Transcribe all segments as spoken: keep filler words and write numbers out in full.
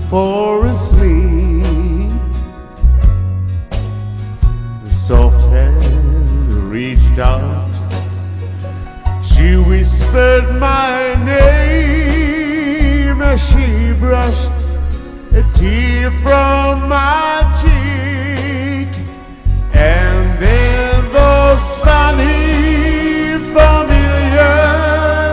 for asleep. The soft hand reached out, she whispered my name as she brushed a tear from my cheek. And then those funny, familiar,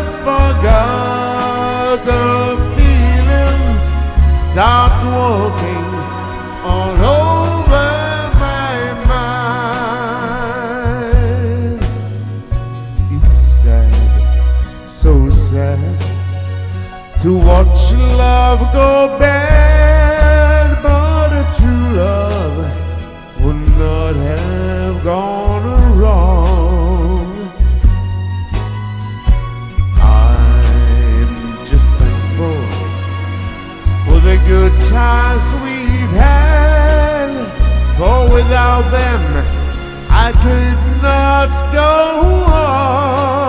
forgotten feelings start walking all over my mind. It's sad, so sad, to watch love go bad, but a true love would not have gone wrong. I'm just thankful for the good times we've had, for without them I could not go on.